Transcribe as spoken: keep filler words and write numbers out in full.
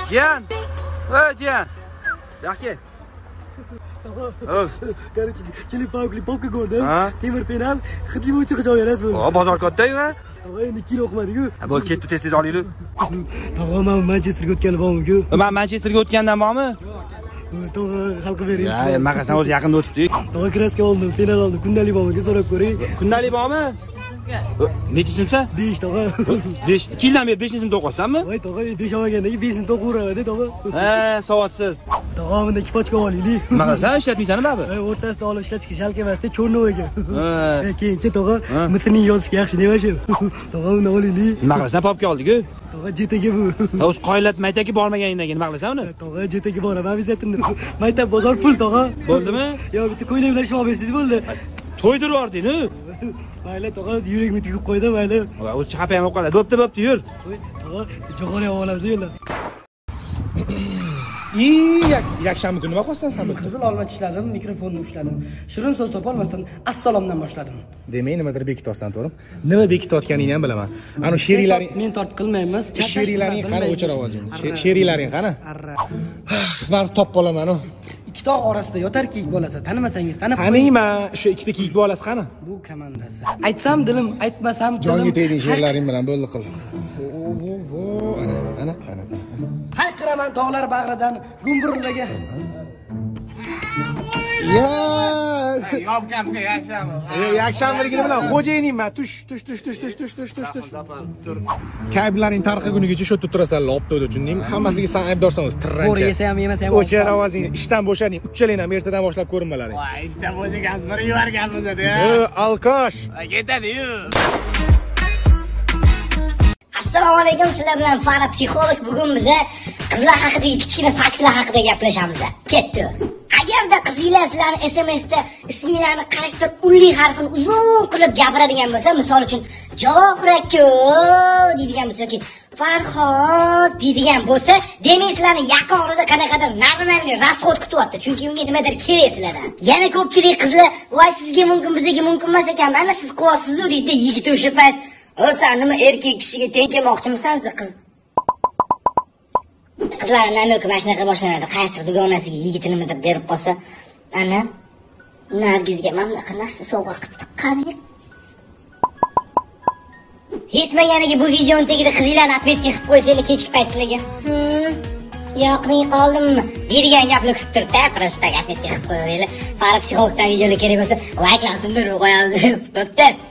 Jiyan. Voy, Jiyan. Yaxshi. Короче, kelib popka ko'rdim. Temir penal, xidli bo'yicha joy emas bu. O, bozor katta-yu, ha? Tog'a endi kilo o'qimadi-ku. Bo'l, ketdi tez-tez olaylik. Tog'a men Manchesterga o'tganim bormi-ku? Men Manchesterga o'tgandan bormi? Tog'a xalqqa bering. Ya, maqasan o'zi yaqinda o'tdik. Tog'a kraska oldim, penal oldim. Kundalik bormi? So'rab ko'ring. Kundalik bormi? Necha simsa? besh tog'a. besh. ikki yildan beri beshinchi sinfda o'qiyapsanmi? Voy, tog'a besh olmagandagi beshinchi sinfda o'qiyapman, tog'a. Ha, savotsiz. Tog'a bunda ikki pochka olaylik. Maqasan ishlatmaysan nima bu? Voy, o'rtasida olib ishlatishga shalk emasda, cho'rnov ekan. Ha. Keyinchi tog'a Misrning yozishga yaxshi nima shu? Tog'a uni olaylik. Nima qilasan popka oldik-ku? Tog'a jetaga bu. O'z qoyillat maytaki bormaganingdan keyin nima qilasan uni? Tog'a jetaga boraman vizatimni. Maytab bozor pul tog'a. Bo'ldimi? Yo, bitta ko'ylak bilan ishim olib bersangiz bo'ldi. To'ydirib yubording-ku. Mayli tog'a, yurakni tikib qo'ydim, mayli. O'z chaqap ham o'qiladi. Bo'pti, bo'pti, yur. Tog'a, jo'g'on ham olamiz yo'llar. Ii, yakshanba kuni nima qilsan sen bu? Qizil olma tishladim, mikrofonni ushladim. Shirin so'z topa olmasdan assalomdan boshladim. Demak, nimadir bekityapsan, to'g'rimi? Nima bekitayotganingni ham bilaman. Ana she'rlaring, men tort qilmaymiz. she'rlaring qani, o'chir ovozingni. She'rlaring qani? Men top olaman-ku. Ikki tog' orasida yotar kiyik bolasi, tanimasangiz tanib qo'ying. Taniyman, o'sha ikkita kiyik bolasi qani? Bu komandasi. Aytsam dilim, aytmasam dilim. Jonga tegding she'rlaring bilan bo'ldi qil. Vo, ana, ana, ana. Hayqiraman tog'lar bag'ridan gumburlaga. Ya, yopkamga yakshanba. Yakshanbaligini bilan xo'jayiningman. Tush, tush, tush, tush, tush, tush, tush, tush, tush. Tur. Kayblaring tarixi kunigacha shu yerda turasan, olib to'ydi uchun. Hammasiga sen aybdorsan o'zi, tirrancha. Bo'ri yesa ham yemasa ham. O'chir ovozingni, ishdan bo'shading, uchalang ham ertadan boshlab ko'rinmalaring. Voy, ishdan bo'shagansiz, bir yuvarganmiz-da. Yo, alkosh. Ketadi-yu. Assalomu alaykum, sizlar bilan Fara psixolog. Bugun biz qizlar haqidagi kichkina faktlar haqida gaplashamiz. Ketdi. Agarda qizinglar sizlarni S M S da isminglarni qaysidir unli harfini uzun qilib gapiradigan bo'lsa, misol uchun Javohir deydigan bo'lsa yoki Farhod deydigan bo'lsa, demak sizlarni yaqin orada qanaqadir normalniy rasxod kutyapti. Chunki unga nimadir kerak sizlardan. Yana ko'pchilik qizlar, "Voy, sizga mumkin, bizga mumkin emas ekan. Mana siz qilyapsiz-ku" deydi. Yigit o'sha payt, "O, sen nima erkak kishiga teng kelmoqchimisan, qiz?" Qizlar nima yo'q, mana shunaqa boshlanadi. Qaysidir dugonasiga yigitini nimadir berib qolsa, "Ana, Nargizga mana bunaqa narsa sovg'a qilib qarang." Yetmaganiga bu videoni tagida qizinglarni atmetga qilib qo'ysanglar kechki payt sizlarga. "Hmm, yoqmay qoldimmi?" deydigan gapni kutib turibdi, prosta atmetga qilib qo'yinglar. Farq psixologdan videolar kerak bo'lsa, like-lasini urib qo'yamiz. Bo'pti.